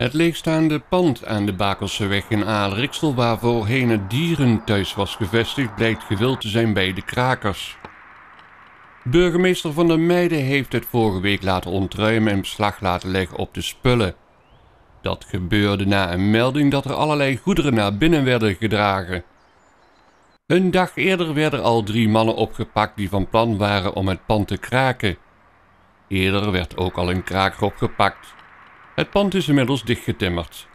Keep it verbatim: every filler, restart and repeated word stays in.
Het leegstaande pand aan de Bakelseweg in Aarle-Rixtel, waar voorheen het Dierenthuis was gevestigd, blijkt gewild te zijn bij de krakers. Burgemeester Van der Meijden heeft het vorige week laten ontruimen en beslag laten leggen op de spullen. Dat gebeurde na een melding dat er allerlei goederen naar binnen werden gedragen. Een dag eerder werden al drie mannen opgepakt die van plan waren om het pand te kraken. Eerder werd ook al een kraker opgepakt. Het pand is inmiddels dichtgetimmerd.